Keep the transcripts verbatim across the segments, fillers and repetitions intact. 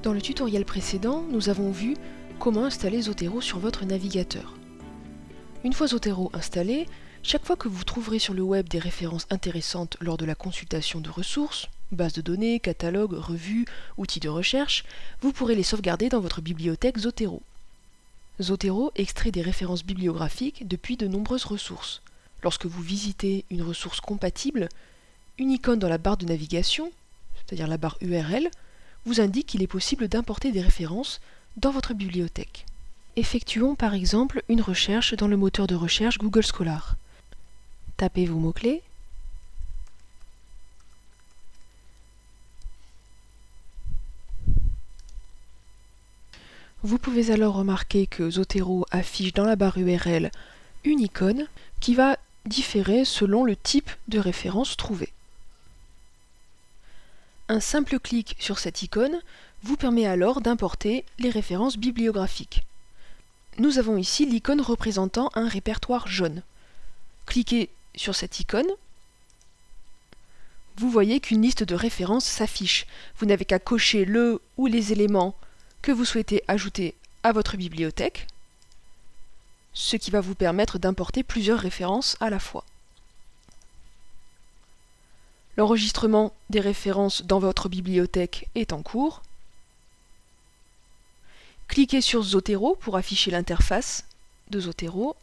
Dans le tutoriel précédent, nous avons vu comment installer Zotero sur votre navigateur. Une fois Zotero installé, chaque fois que vous trouverez sur le web des références intéressantes lors de la consultation de ressources, bases de données, catalogues, revues, outils de recherche, vous pourrez les sauvegarder dans votre bibliothèque Zotero. Zotero extrait des références bibliographiques depuis de nombreuses ressources. Lorsque vous visitez une ressource compatible, une icône dans la barre de navigation, c'est-à-dire la barre U R L, vous indique qu'il est possible d'importer des références dans votre bibliothèque. Effectuons par exemple une recherche dans le moteur de recherche Google Scholar. Tapez vos mots-clés. Vous pouvez alors remarquer que Zotero affiche dans la barre U R L une icône qui va différer selon le type de référence trouvée. Un simple clic sur cette icône vous permet alors d'importer les références bibliographiques. Nous avons ici l'icône représentant un répertoire jaune. Cliquez sur cette icône. Vous voyez qu'une liste de références s'affiche. Vous n'avez qu'à cocher le ou les éléments que vous souhaitez ajouter à votre bibliothèque, ce qui va vous permettre d'importer plusieurs références à la fois. L'enregistrement des références dans votre bibliothèque est en cours. Cliquez sur Zotero pour afficher l'interface de Zotero.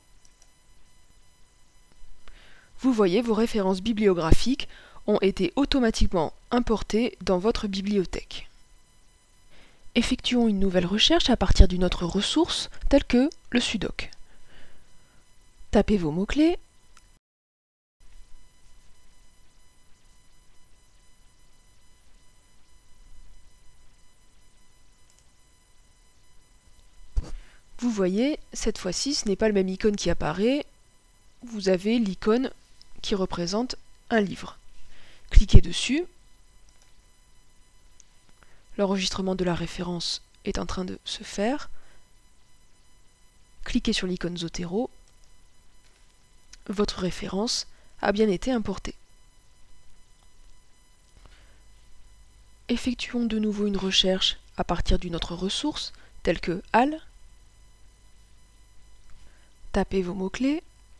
Vous voyez, vos références bibliographiques ont été automatiquement importées dans votre bibliothèque. Effectuons une nouvelle recherche à partir d'une autre ressource, telle que le sudoc. Tapez vos mots-clés. Vous voyez, cette fois-ci, ce n'est pas le même icône qui apparaît. Vous avez l'icône qui représente un livre. Cliquez dessus. L'enregistrement de la référence est en train de se faire. Cliquez sur l'icône Zotero. Votre référence a bien été importée. Effectuons de nouveau une recherche à partir d'une autre ressource, telle que A L. Tapez vos mots-clés.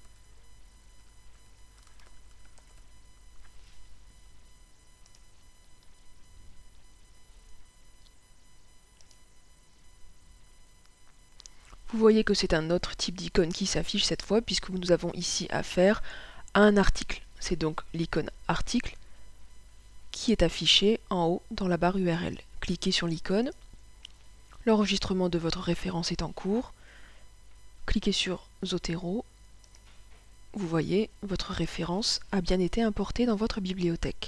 Vous voyez que c'est un autre type d'icône qui s'affiche cette fois, puisque nous avons ici affaire à un article. C'est donc l'icône article qui est affichée en haut dans la barre U R L. Cliquez sur l'icône. L'enregistrement de votre référence est en cours. Cliquez sur Zotero. Vous voyez, votre référence a bien été importée dans votre bibliothèque.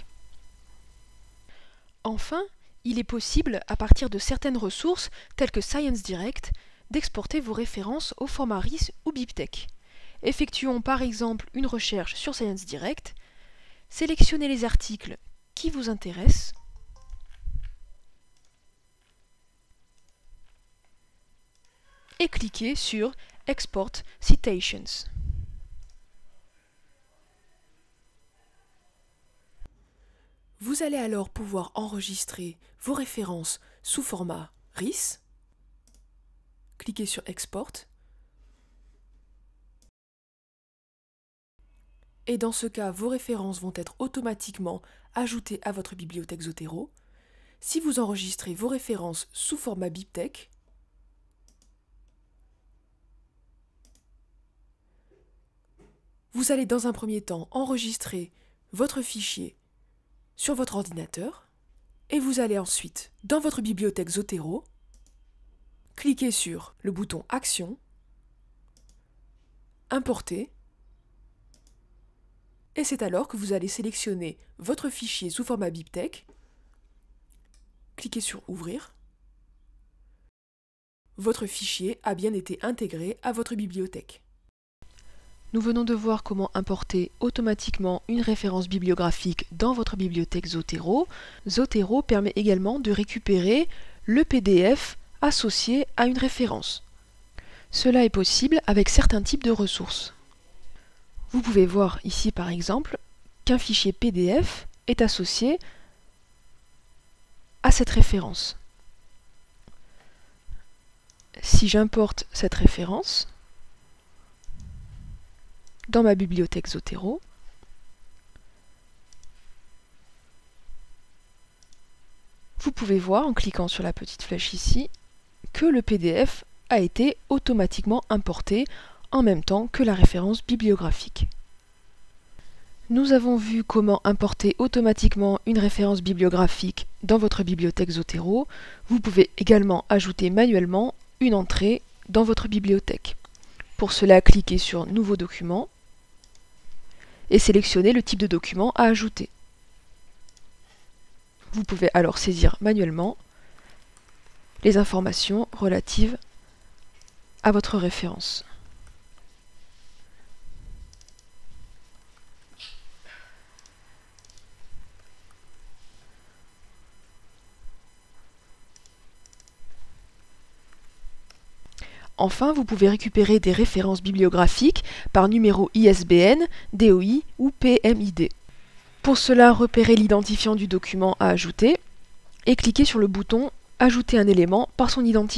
Enfin, il est possible, à partir de certaines ressources, telles que ScienceDirect, d'exporter vos références au format R I S ou BibTeX. Effectuons par exemple une recherche sur ScienceDirect, sélectionnez les articles qui vous intéressent, et cliquez sur Export Citations. Vous allez alors pouvoir enregistrer vos références sous format R I S. Cliquez sur Export. Et dans ce cas, vos références vont être automatiquement ajoutées à votre bibliothèque Zotero. Si vous enregistrez vos références sous format BibTeX, vous allez dans un premier temps enregistrer votre fichier sur votre ordinateur et vous allez ensuite, dans votre bibliothèque Zotero, cliquez sur le bouton Action, Importer, et c'est alors que vous allez sélectionner votre fichier sous format BibTeX, cliquez sur Ouvrir. Votre fichier a bien été intégré à votre bibliothèque. Nous venons de voir comment importer automatiquement une référence bibliographique dans votre bibliothèque Zotero. Zotero permet également de récupérer le P D F associé à une référence. Cela est possible avec certains types de ressources. Vous pouvez voir ici par exemple qu'un fichier P D F est associé à cette référence. si j'importe cette référence dans ma bibliothèque Zotero, vous pouvez voir en cliquant sur la petite flèche ici que le P D F a été automatiquement importé en même temps que la référence bibliographique. Nous avons vu comment importer automatiquement une référence bibliographique dans votre bibliothèque Zotero. Vous pouvez également ajouter manuellement une entrée dans votre bibliothèque. Pour cela, cliquez sur Nouveau document et sélectionnez le type de document à ajouter. Vous pouvez alors saisir manuellement les informations relatives à votre référence. Enfin, vous pouvez récupérer des références bibliographiques par numéro I S B N, D O I ou P M I D. Pour cela, repérez l'identifiant du document à ajouter et cliquez sur le bouton « Ajouter un élément par son identifiant ».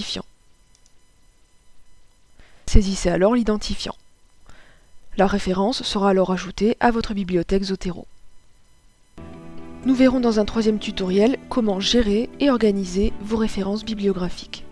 Saisissez alors l'identifiant. La référence sera alors ajoutée à votre bibliothèque Zotero. Nous verrons dans un troisième tutoriel comment gérer et organiser vos références bibliographiques.